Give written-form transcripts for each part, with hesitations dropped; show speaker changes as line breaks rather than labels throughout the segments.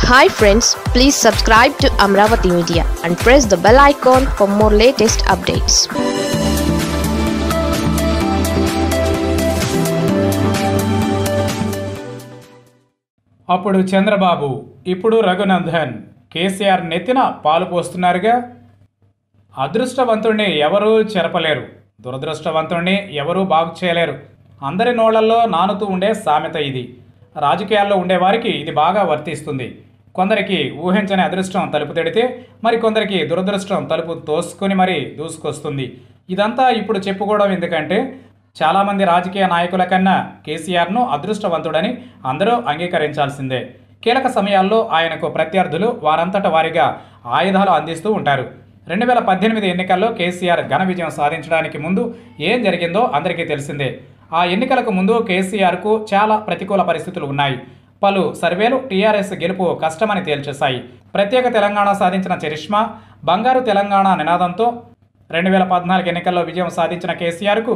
Hi friends, please subscribe to Amravati Media and press the bell icon for more latest updates.
అప్పుడు చంద్రబాబు, ఇప్పుడు రఘునందన్, కేసీఆర్ నెత్తిన పాలు పోస్తున్నారుగా. అదృష్టవంతుణ్ణి ఎవరూ చెరపలేరు, దురదృష్టవంతుణ్ణి ఎవరూ బాగు చేయలేరు. అందరి నోళ్లలో నానుతూ ఉండే సామెత ఇది. రాజకీయాల్లో ఉండేవారికి ఇది బాగా వర్తిస్తుంది. కొందరికి ఊహించని అదృష్టం తలుపు తెడితే మరికొందరికి దురదృష్టం తలుపు తోసుకొని మరీ దూసుకొస్తుంది. ఇదంతా ఇప్పుడు చెప్పుకోవడం ఎందుకంటే చాలామంది రాజకీయ నాయకుల కన్నా కేసీఆర్ను అదృష్టవంతుడని అందరూ అంగీకరించాల్సిందే. కీలక సమయాల్లో ఆయనకు ప్రత్యర్థులు వారంతట వారిగా ఆయుధాలు అందిస్తూ ఉంటారు. 2018 ఎన్నికల్లో కేసీఆర్ ఘన విజయం సాధించడానికి ముందు ఏం జరిగిందో అందరికీ తెలిసిందే. ఆ ఎన్నికలకు ముందు కేసీఆర్కు చాలా ప్రతికూల పరిస్థితులు ఉన్నాయి. పలు సర్వేలు టీఆర్ఎస్ గెలుపు కష్టమని తేల్చేశాయి. ప్రత్యేక తెలంగాణ సాధించిన చరిష్మా, బంగారు తెలంగాణ నినాదంతో 2014 ఎన్నికల్లో విజయం సాధించిన కేసీఆర్కు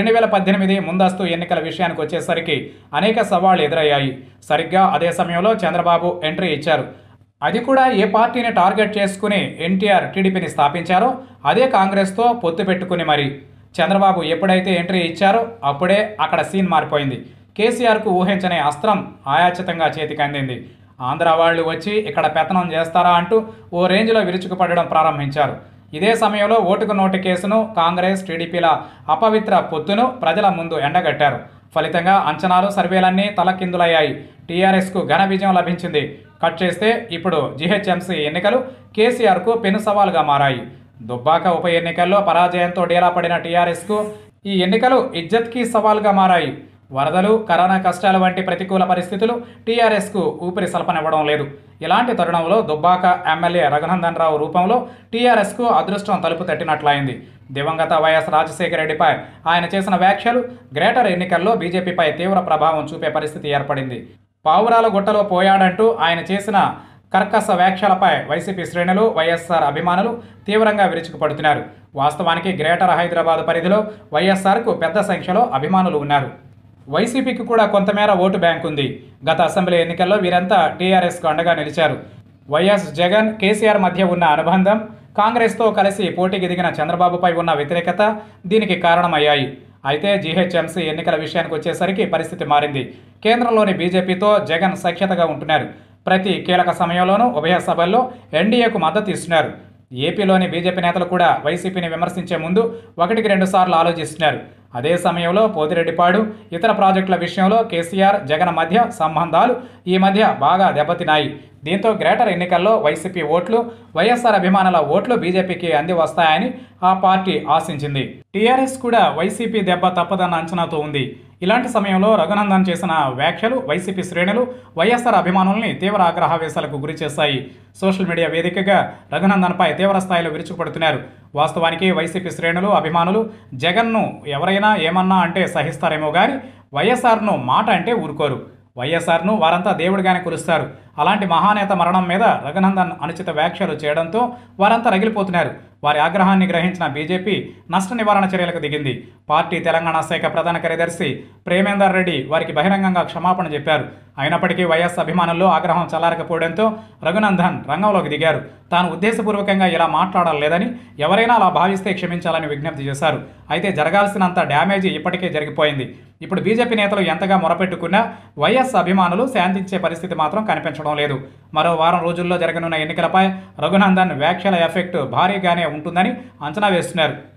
2018 ముందస్తు ఎన్నికల విషయానికి వచ్చేసరికి అనేక సవాళ్లు ఎదురయ్యాయి. సరిగ్గా అదే సమయంలో చంద్రబాబు ఎంట్రీ ఇచ్చారు. అది కూడా ఏ పార్టీని టార్గెట్ చేసుకుని ఎన్టీఆర్ టీడీపీని స్థాపించారో అదే కాంగ్రెస్తో పొత్తు పెట్టుకుని మరి. చంద్రబాబు ఎప్పుడైతే ఎంట్రీ ఇచ్చారో అప్పుడే అక్కడ సీన్ మారిపోయింది. కేసీఆర్కు ఊహించని అస్త్రం ఆయాచితంగా చేతికి అందింది. ఆంధ్ర వాళ్ళు వచ్చి ఇక్కడ పెత్తనం చేస్తారా అంటూ ఓ రేంజ్లో విరుచుకుపడడం ప్రారంభించారు. ఇదే సమయంలో ఓటుకు నోటు కేసును, కాంగ్రెస్ టీడీపీల అపవిత్ర పొత్తును ప్రజల ముందు ఎండగట్టారు. ఫలితంగా అంచనాలు, సర్వేలన్నీ తలకిందులయ్యాయి. టీఆర్ఎస్కు ఘన విజయం లభించింది. కట్ చేస్తే ఇప్పుడు జీహెచ్ఎంసీ ఎన్నికలు కేసీఆర్కు పెను సవాలుగా మారాయి. దుబ్బాక ఉప ఎన్నికల్లో పరాజయంతో డేలా పడిన టీఆర్ఎస్కు ఈ ఎన్నికలు ఇజ్జత్కి సవాల్గా మారాయి. వరదలు, కరోనా కష్టాల వంటి ప్రతికూల పరిస్థితులు టీఆర్ఎస్కు ఊపిరి సలపనివ్వడం లేదు. ఇలాంటి తరుణంలో దుబ్బాక ఎమ్మెల్యే రఘునందన్ రావు రూపంలో టీఆర్ఎస్కు అదృష్టం తలుపు తట్టినట్లయింది. దివంగత వైఎస్ రాజశేఖర రెడ్డిపై ఆయన చేసిన వ్యాఖ్యలు గ్రేటర్ ఎన్నికల్లో బీజేపీపై తీవ్ర ప్రభావం చూపే పరిస్థితి ఏర్పడింది. పావురాల గుట్టలో పోయాడంటూ ఆయన చేసిన కర్కశ వ్యాఖ్యలపై వైసీపీ శ్రేణులు, వైఎస్ఆర్ అభిమానులు తీవ్రంగా విరుచుకుపడుతున్నారు. వాస్తవానికి గ్రేటర్ హైదరాబాద్ పరిధిలో వైఎస్ఆర్కు పెద్ద సంఖ్యలో అభిమానులు ఉన్నారు. వైసీపీకి కూడా కొంతమేర ఓటు బ్యాంక్ ఉంది. గత అసెంబ్లీ ఎన్నికల్లో వీరంతా టీఆర్ఎస్కు అండగా నిలిచారు. వైఎస్ జగన్, కేసీఆర్ మధ్య ఉన్న అనుబంధం, కాంగ్రెస్తో కలిసి పోటీకి దిగిన చంద్రబాబుపై ఉన్న వ్యతిరేకత దీనికి కారణమయ్యాయి. అయితే జీహెచ్ఎంసీ ఎన్నికల విషయానికి వచ్చేసరికి పరిస్థితి మారింది. కేంద్రంలోని బీజేపీతో జగన్ సఖ్యతగా ఉంటున్నారు. ప్రతి కీలక సమయంలోనూ ఉభయ సభల్లో ఎన్డీఏకు మద్దతు ఇస్తున్నారు. ఏపీలోని బీజేపీ నేతలు కూడా వైసీపీని విమర్శించే ముందు 1-2 సార్లు ఆలోచిస్తున్నారు. అదే సమయంలో పోతిరెడ్డిపాడు, ఇతర ప్రాజెక్టుల విషయంలో కేసీఆర్, జగన్ మధ్య సంబంధాలు ఈ మధ్య బాగా దెబ్బతిన్నాయి. దీంతో గ్రేటర్ ఎన్నికల్లో వైసీపీ ఓట్లు, వైఎస్ఆర్ అభిమానుల ఓట్లు బీజేపీకి అంది వస్తాయని ఆ పార్టీ ఆశించింది. టీఆర్ఎస్ కూడా వైసీపీ దెబ్బ తప్పదన్న అంచనాతో ఉంది. ఇలాంటి సమయంలో రఘునందన్ చేసిన వ్యాఖ్యలు వైసీపీ శ్రేణులు, వైఎస్ఆర్ అభిమానుల్ని తీవ్ర ఆగ్రహావేశాలకు గురి చేశాయి. సోషల్ మీడియా వేదికగా రఘునందన్పై తీవ్ర స్థాయిలో విరుచుకుపడుతున్నారు. వాస్తవానికి వైసీపీ శ్రేణులు, అభిమానులు జగన్ను ఎవరైనా ఏమన్నా అంటే సహిస్తారేమో కానీ వైఎస్ఆర్ను మాట అంటే ఊరుకోరు. వైఎస్ఆర్ను వారంతా దేవుడిగానే కొలుస్తారు. అలాంటి మహానేత మరణం మీద రఘునందన్ అనుచిత వ్యాఖ్యలు చేయడంతో వారంతా రగిలిపోతున్నారు. వారి ఆగ్రహాన్ని గ్రహించిన బీజేపీ నష్ట నివారణ చర్యలకు దిగింది. పార్టీ తెలంగాణ శాఖ ప్రధాన కార్యదర్శి ప్రేమేందర్ రెడ్డి వారికి బహిరంగంగా క్షమాపణ చెప్పారు. అయినప్పటికీ వైఎస్ అభిమానుల్లో ఆగ్రహం చల్లారకపోవడంతో రఘునందన్ రంగంలోకి దిగారు. తాను ఉద్దేశపూర్వకంగా ఇలా మాట్లాడలేదని, ఎవరైనా అలా భావిస్తే క్షమించాలని విజ్ఞప్తి చేశారు. అయితే జరగాల్సినంత డ్యామేజీ ఇప్పటికే జరిగిపోయింది. ఇప్పుడు బీజేపీ నేతలు ఎంతగా మొరపెట్టుకున్నా వైఎస్ అభిమానులు శాంతించే పరిస్థితి మాత్రం కనిపించడం లేదు. మరో వారం రోజుల్లో జరగనున్న ఎన్నికలపై రఘునందన్ వ్యాఖ్యల ఎఫెక్ట్ భారీగానే ఉంటుందని అంచనా వేస్తున్నారు.